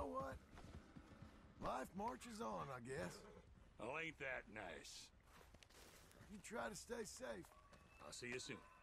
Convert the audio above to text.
know what? Life marches on, I guess. Well, ain't that nice? You try to stay safe. I'll see you soon.